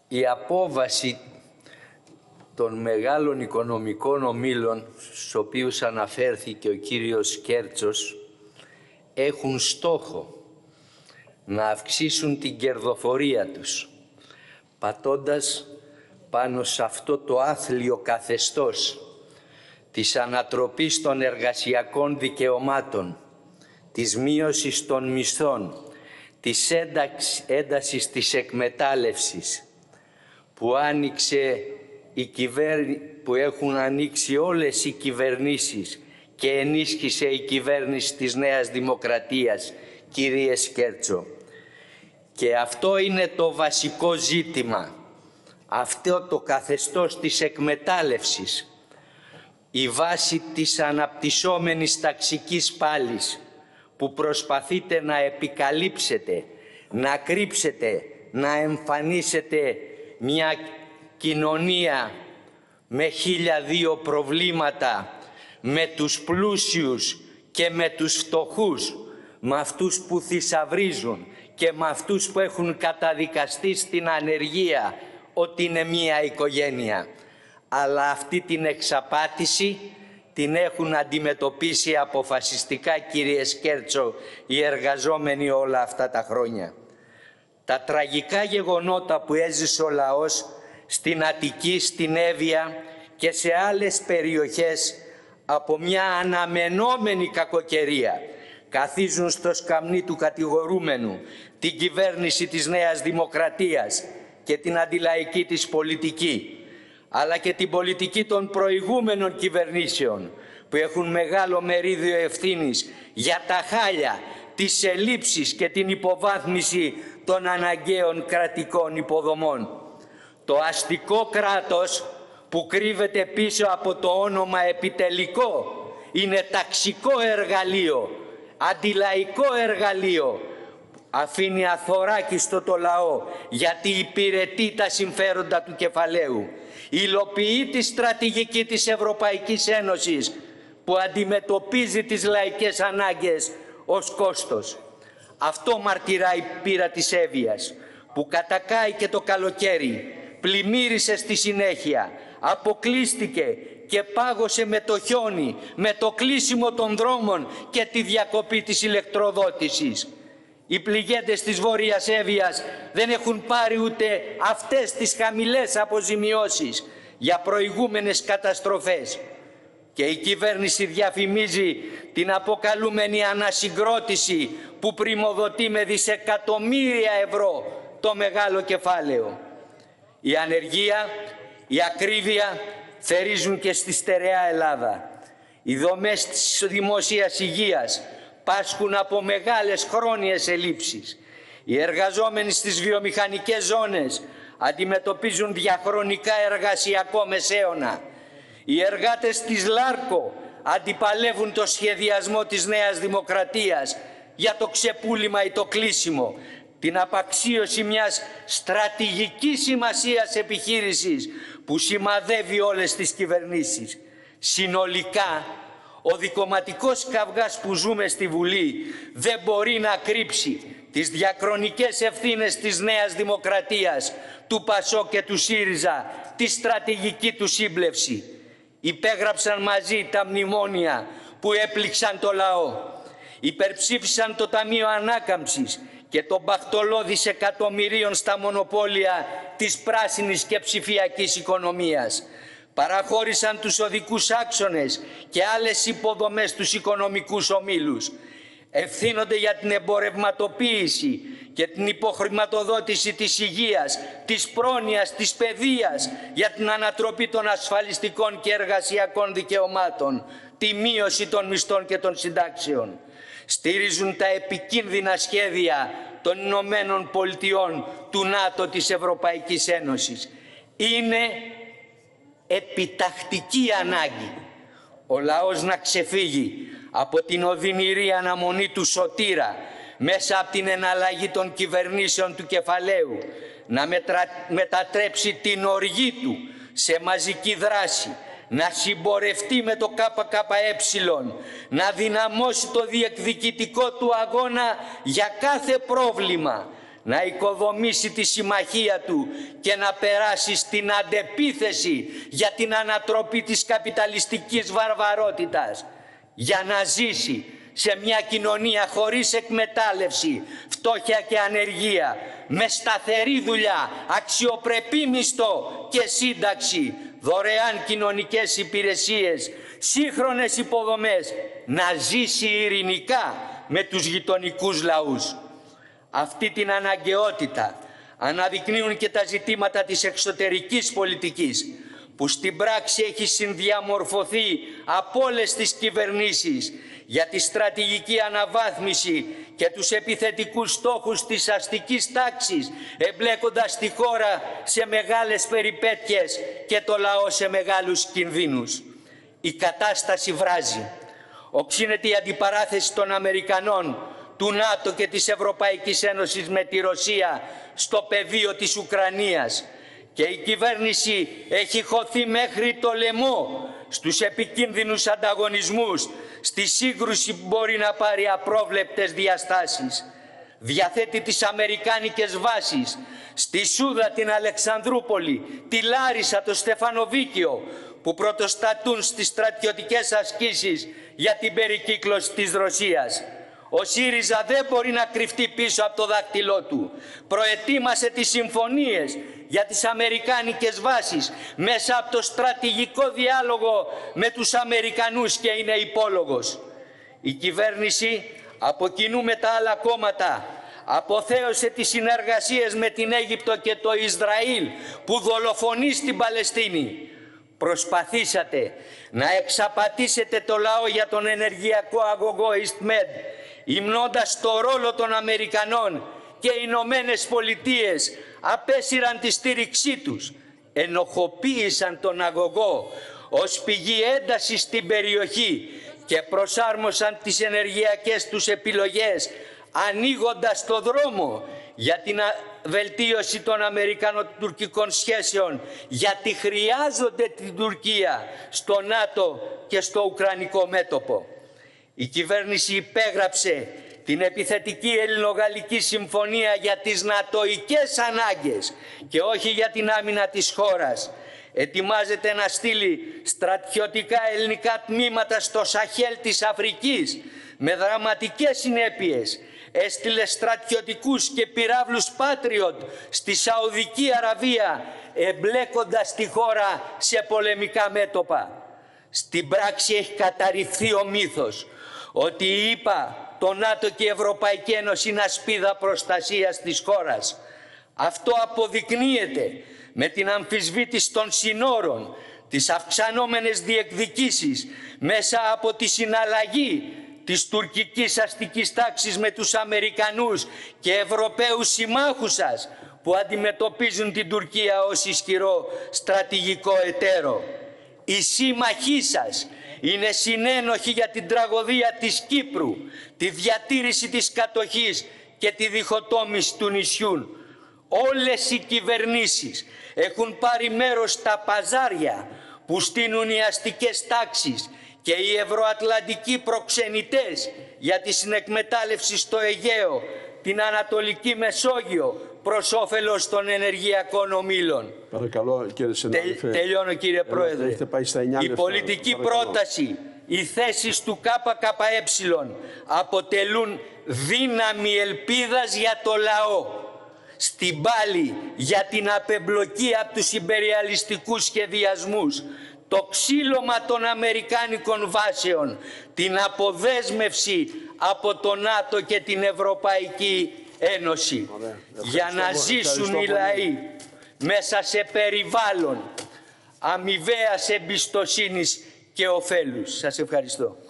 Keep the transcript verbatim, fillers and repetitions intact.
η απόβαση των μεγάλων οικονομικών ομίλων, στους οποίους αναφέρθηκε ο κύριος Κέρτσος, έχουν στόχο να αυξήσουν την κερδοφορία τους, πατώντας πάνω σε αυτό το άθλιο καθεστώς της ανατροπής των εργασιακών δικαιωμάτων, της μείωσης των μισθών, της έντασης της εκμετάλλευσης που, άνοιξε η κυβέρνη, που έχουν ανοίξει όλες οι κυβερνήσεις και ενίσχυσε η κυβέρνηση της Νέας Δημοκρατίας, κύριε Κέρτσο. Και αυτό είναι το βασικό ζήτημα, αυτό το καθεστώς της εκμετάλλευσης, η βάση της αναπτυσσόμενης ταξικής πάλης που προσπαθείτε να επικαλύψετε, να κρύψετε, να εμφανίσετε μια κοινωνία με χίλια δύο προβλήματα, με τους πλούσιους και με τους φτωχούς, με αυτούς που θησαυρίζουν και με αυτούς που έχουν καταδικαστεί στην ανεργία ότι είναι μία οικογένεια. Αλλά αυτή την εξαπάτηση την έχουν αντιμετωπίσει αποφασιστικά, κύριε Κέρτσο, οι εργαζόμενοι όλα αυτά τα χρόνια. Τα τραγικά γεγονότα που έζησε ο λαός στην Αττική, στην Εύβοια και σε άλλες περιοχές από μια αναμενόμενη κακοκαιρία καθίζουν στο σκαμνί του κατηγορούμενου την κυβέρνηση της Νέας Δημοκρατίας και την αντιλαϊκή της πολιτική, αλλά και την πολιτική των προηγούμενων κυβερνήσεων που έχουν μεγάλο μερίδιο ευθύνης για τα χάλια, τις ελλείψεις και την υποβάθμιση των αναγκαίων κρατικών υποδομών. Το αστικό κράτος που κρύβεται πίσω από το όνομα επιτελικό είναι ταξικό εργαλείο, αντιλαϊκό εργαλείο. Αφήνει αθωράκιστο το λαό γιατί υπηρετεί τα συμφέροντα του κεφαλαίου. Υλοποιεί τη στρατηγική της Ευρωπαϊκής Ένωσης που αντιμετωπίζει τις λαϊκές ανάγκες ως κόστος. Αυτό μαρτυράει η πείρα της Εύβοιας που κατακάει και το καλοκαίρι, πλημμύρισε στη συνέχεια, αποκλείστηκε και πάγωσε με το χιόνι, με το κλείσιμο των δρόμων και τη διακοπή της ηλεκτροδότησης. Οι πληγέντες της Βόρειας Εύβοιας δεν έχουν πάρει ούτε αυτές τις χαμηλές αποζημιώσεις για προηγούμενες καταστροφές. Και η κυβέρνηση διαφημίζει την αποκαλούμενη ανασυγκρότηση που πριμοδοτεί με δισεκατομμύρια ευρώ το μεγάλο κεφάλαιο. Η ανεργία, η ακρίβεια θερίζουν και στη στερεά Ελλάδα. Οι δομές της δημόσιας υγείας πάσχουν από μεγάλες χρόνιες ελλείψεις. Οι εργαζόμενοι στις βιομηχανικές ζώνες αντιμετωπίζουν διαχρονικά εργασιακό μεσαίωνα. Οι εργάτες της Λάρκο αντιπαλεύουν το σχεδιασμό της Νέας Δημοκρατίας για το ξεπούλημα ή το κλείσιμο, την απαξίωση μιας στρατηγικής σημασίας επιχείρησης που σημαδεύει όλες τις κυβερνήσεις. Συνολικά, ο δικομματικός καυγάς που ζούμε στη Βουλή δεν μπορεί να κρύψει τις διαχρονικές ευθύνες της Νέας Δημοκρατίας, του ΠΑΣΟΚ και του ΣΥΡΙΖΑ, τη στρατηγική του σύμπλευση. Υπέγραψαν μαζί τα μνημόνια που έπληξαν το λαό. Υπερψήφισαν το Ταμείο Ανάκαμψης και τον μπαχτολό δισεκατομμυρίων στα μονοπόλια της πράσινης και ψηφιακής οικονομίας. Παραχώρησαν τους οδικούς άξονες και άλλες υποδομές στους οικονομικούς ομίλους. Ευθύνονται για την εμπορευματοποίηση και την υποχρηματοδότηση της υγείας, της πρόνοιας, της παιδείας, για την ανατροπή των ασφαλιστικών και εργασιακών δικαιωμάτων, τη μείωση των μισθών και των συντάξεων. Στηρίζουν τα επικίνδυνα σχέδια των Ηνωμένων Πολιτειών, του ΝΑΤΟ, της Ευρωπαϊκής Ένωσης. Είναι επιτακτική ανάγκη ο λαός να ξεφύγει από την οδυνηρή αναμονή του σωτήρα μέσα από την εναλλαγή των κυβερνήσεων του κεφαλαίου, να μετρα... μετατρέψει την οργή του σε μαζική δράση, να συμπορευτεί με το ΚΚΕ, να δυναμώσει το διεκδικητικό του αγώνα για κάθε πρόβλημα, να οικοδομήσει τη συμμαχία του και να περάσει στην αντεπίθεση για την ανατροπή της καπιταλιστικής βαρβαρότητας, για να ζήσει σε μια κοινωνία χωρίς εκμετάλλευση, φτώχεια και ανεργία, με σταθερή δουλειά, αξιοπρεπή μισθό και σύνταξη, δωρεάν κοινωνικές υπηρεσίες, σύγχρονες υποδομές, να ζήσει ειρηνικά με τους γειτονικούς λαούς. Αυτή την αναγκαιότητα αναδεικνύουν και τα ζητήματα της εξωτερικής πολιτικής, που στην πράξη έχει συνδιαμορφωθεί από όλες τις κυβερνήσεις για τη στρατηγική αναβάθμιση και τους επιθετικούς στόχους της αστικής τάξης, εμπλέκοντας τη χώρα σε μεγάλες περιπέτειες και το λαό σε μεγάλους κινδύνους. Η κατάσταση βράζει. Οξύνεται η αντιπαράθεση των Αμερικανών, του ΝΑΤΟ και της Ευρωπαϊκής Ένωσης με τη Ρωσία στο πεδίο της Ουκρανίας, και η κυβέρνηση έχει χωθεί μέχρι το λαιμό στους επικίνδυνους ανταγωνισμούς, στη σύγκρουση που μπορεί να πάρει απρόβλεπτες διαστάσεις. Διαθέτει τις αμερικάνικες βάσεις στη Σούδα, την Αλεξανδρούπολη, τη Λάρισα, το Στεφανοβίκιο, που πρωτοστατούν στις στρατιωτικές ασκήσεις για την περικύκλωση της Ρωσίας. Ο ΣΥΡΙΖΑ δεν μπορεί να κρυφτεί πίσω από το δάχτυλό του. Προετοίμασε τις συμφωνίες για τις αμερικάνικες βάσεις μέσα από το στρατηγικό διάλογο με τους Αμερικανούς και είναι υπόλογος. Η κυβέρνηση, από κοινού με τα άλλα κόμματα, αποθέωσε τις συνεργασίες με την Αίγυπτο και το Ισραήλ που δολοφονεί στην Παλαιστίνη. Προσπαθήσατε να εξαπατήσετε το λαό για τον ενεργειακό αγωγό EastMed, υμνώντας το ρόλο των Αμερικανών, και οι Ηνωμένες Πολιτείες απέσυραν τη στήριξή τους. Ενοχοποίησαν τον αγωγό ως πηγή έντασης στην περιοχή και προσάρμοσαν τις ενεργειακές τους επιλογές, ανοίγοντας το δρόμο για την βελτίωση των αμερικανο-τουρκικών σχέσεων, γιατί χρειάζονται την Τουρκία στο ΝΑΤΟ και στο ουκρανικό μέτωπο. Η κυβέρνηση υπέγραψε την επιθετική ελληνογαλλική συμφωνία για τις νατοικές ανάγκες και όχι για την άμυνα της χώρας. Ετοιμάζεται να στείλει στρατιωτικά ελληνικά τμήματα στο Σαχέλ της Αφρικής με δραματικές συνέπειες. Έστειλε στρατιωτικούς και πυράβλους Patriot στη Σαουδική Αραβία, εμπλέκοντας τη χώρα σε πολεμικά μέτωπα. Στην πράξη έχει καταρριφθεί ο μύθος ότι η ΗΠΑ, το ΝΑΤΟ και η Ευρωπαϊκή Ένωση είναι ασπίδα προστασίας της χώρας. Αυτό αποδεικνύεται με την αμφισβήτηση των συνόρων, τις αυξανόμενες διεκδικήσεις μέσα από τη συναλλαγή της τουρκικής αστικής τάξης με τους Αμερικανούς και Ευρωπαίους συμμάχους σας, που αντιμετωπίζουν την Τουρκία ως ισχυρό στρατηγικό εταίρο. Οι σύμμαχοί σας είναι συνένοχοι για την τραγωδία της Κύπρου, τη διατήρηση της κατοχής και τη διχοτόμηση του νησιού. Όλες οι κυβερνήσεις έχουν πάρει μέρος στα παζάρια που στείνουν οι αστικές τάξεις και οι ευρωατλαντικοί προξενητές για τη συνεκμετάλλευση στο Αιγαίο, την Ανατολική Μεσόγειο, προς όφελος των ενεργειακών ομίλων. Παρακαλώ, κύριε συνάδελφε. Τε, τελειώνω, κύριε Πρόεδρε. Η πολιτική παρακαλώ. πρόταση, οι θέσεις του ΚΚΕ αποτελούν δύναμη ελπίδας για το λαό. Στην πάλη για την απεμπλοκή από τους ιμπεριαλιστικούς σχεδιασμούς, το ξύλωμα των αμερικάνικων βάσεων, την αποδέσμευση από το ΝΑΤΟ και την Ευρωπαϊκή Ένωση, για να ζήσουν οι λαοί μέσα σε περιβάλλον αμοιβαίας εμπιστοσύνης και ωφέλους. Σας ευχαριστώ.